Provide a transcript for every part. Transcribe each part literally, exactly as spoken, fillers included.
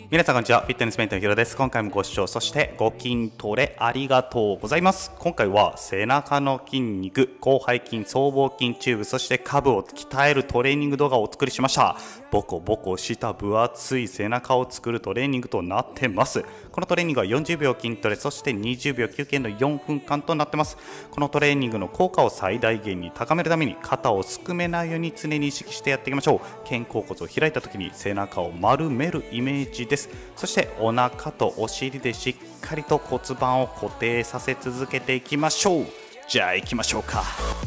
皆さんこんにちは。フィットネスメントのヒロです。今回もご視聴、そしてご筋トレありがとうございます。今回は背中の筋肉、広背筋、僧帽筋チューブ、そして下部を鍛えるトレーニング動画をお作りしました。ボコボコした分厚い背中を作るトレーニングとなってます。このトレーニングはよんじゅうびょう筋トレ、そしてにじゅうびょう休憩のよんぷんかんとなってます。このトレーニングの効果を最大限に高めるために肩をすくめないように常に意識してやっていきましょう。肩甲骨を開いた時に背中を丸めるイメージです。そしてお腹とお尻でしっかりと骨盤を固定させ続けていきましょう。じゃあ行きましょうか。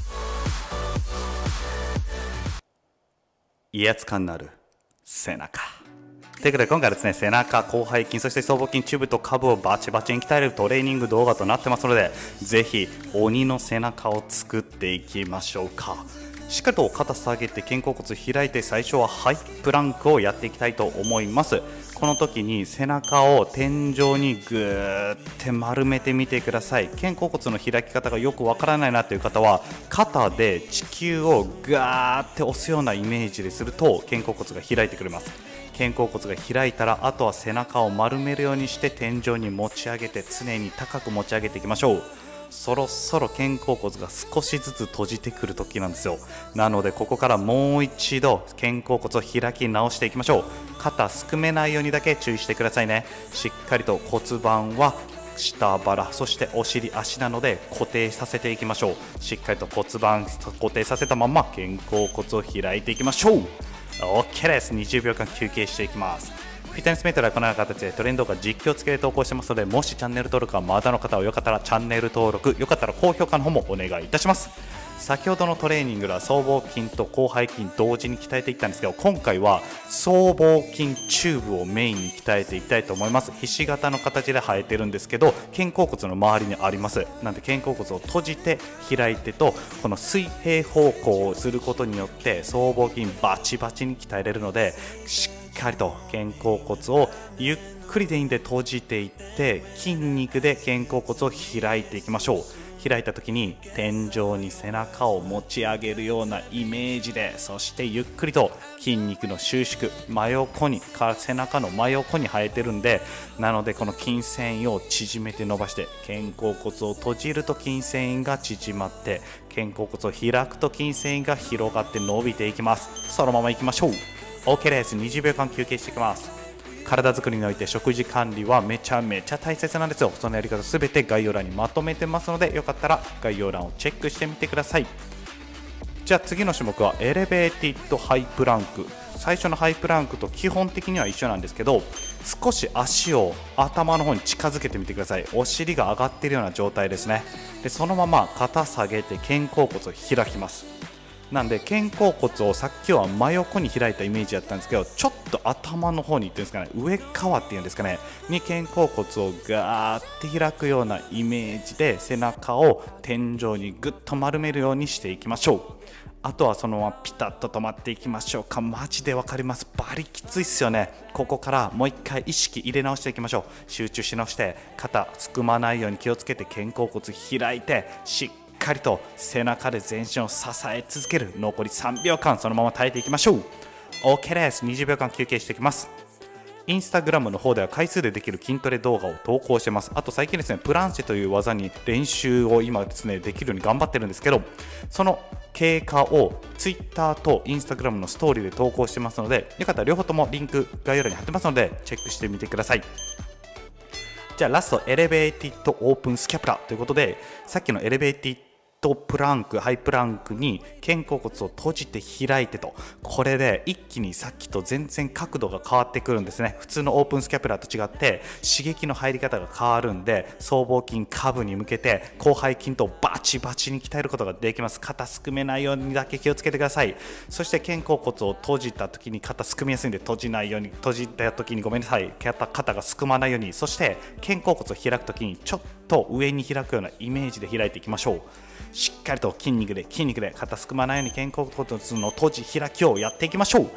威圧感のある背中ということで、今回はですね、背中、広背筋、そして僧帽筋、チューブと下部をバチバチに鍛えるトレーニング動画となってますので、ぜひ鬼の背中を作っていきましょうか。しっかりと肩下げて肩甲骨開いて、最初はハイプランクをやっていきたいと思います。この時に背中を天井にぐーって丸めてみてください。肩甲骨の開き方がよくわからないなという方は、肩で地球をガーって押すようなイメージですると肩甲骨が開いてくれます。肩甲骨が開いたら、あとは背中を丸めるようにして天井に持ち上げて、常に高く持ち上げていきましょう。そろそろ肩甲骨が少しずつ閉じてくる時なんですよ。なのでここからもう一度肩甲骨を開き直していきましょう。肩すくめないようにだけ注意してくださいね。しっかりと骨盤は下腹、そしてお尻、足なので固定させていきましょう。しっかりと骨盤固定させたまま肩甲骨を開いていきましょう。 OK です。にじゅうびょうかん休憩していきます。フィットネスメントではこのような形でトレンドが実況付きで投稿してますので、もしチャンネル登録がまだの方はよかったらチャンネル登録、よかったら高評価の方もお願いいたします。先ほどのトレーニングでは僧帽筋と広背筋同時に鍛えていったんですけど、今回は僧帽筋チューブをメインに鍛えていきたいと思います。ひし形の形で生えてるんですけど、肩甲骨の周りにあります。なので肩甲骨を閉じて開いてと、この水平方向をすることによって僧帽筋バチバチに鍛えれるので、しっかりと肩甲骨をゆっくりでいいんで閉じていって、筋肉で肩甲骨を開いていきましょう。開いた時に天井に背中を持ち上げるようなイメージで、そしてゆっくりと筋肉の収縮、真横に背中の真横に生えてるんで、なのでこの筋繊維を縮めて伸ばして、肩甲骨を閉じると筋繊維が縮まって、肩甲骨を開くと筋繊維が広がって伸びていきます。そのままいきましょう。 OK です。にじゅうびょうかん休憩していきます。体作りにおいて食事管理はめちゃめちゃ大切なんですよ。そのやり方すべて概要欄にまとめてますので、よかったら概要欄をチェックしてみてください。じゃあ次の種目はエレベーティッドハイプランク。最初のハイプランクと基本的には一緒なんですけど、少し足を頭の方に近づけてみてください。お尻が上がっているような状態ですね。でそのまま肩下げて肩甲骨を開きます。なんで肩甲骨をさっきは真横に開いたイメージだったんですけど、ちょっと頭の方にいってるんですかね、上側っていうんですかねに肩甲骨をガーって開くようなイメージで、背中を天井にぐっと丸めるようにしていきましょう。あとはそのままピタッと止まっていきましょうか。マジで分かります。バリきついっすよね。ここからもう一回意識入れ直していきましょう。集中し直して、肩すくまないように気をつけて肩甲骨開いて、しっしっかりと背中で全身を支え続ける。残りさんびょうかんそのまま耐えていきましょう。 OK です。にじゅうびょうかん休憩していきます。インスタグラムの方では回数でできる筋トレ動画を投稿してます。あと最近ですね、プランチェという技に練習を今ですねできるように頑張ってるんですけど、その経過を Twitter と Instagram のストーリーで投稿してますので、よかったら両方ともリンク概要欄に貼ってますのでチェックしてみてください。じゃあラスト、エレベーティッドオープンスキャプラということで、さっきのエレベーティッドプランク、ハイプランクに肩甲骨を閉じて開いてと、これで一気にさっきと全然角度が変わってくるんですね。普通のオープンスキャプラと違って刺激の入り方が変わるんで、僧帽筋下部に向けて広背筋とバチバチに鍛えることができます。肩すくめないようにだけ気をつけてください。そして肩甲骨を閉じた時に肩すくみやすいんで、閉じないように、閉じた時にごめんなさい、肩肩がすくまないように、そして肩甲骨を開く時にちょっと上に開くようなイメージで開いていきましょう。しっかりと筋肉で筋肉で肩すくまないように肩甲骨の閉じ開きをやっていきましょう。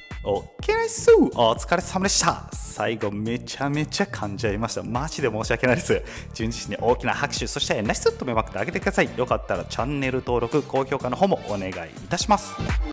OK です。お疲れ様でした。最後めちゃめちゃ噛んじゃいました。マジで申し訳ないです。自分自身に大きな拍手、そしてナイスとめまくってあげてください。よかったらチャンネル登録高評価の方もお願いいたします。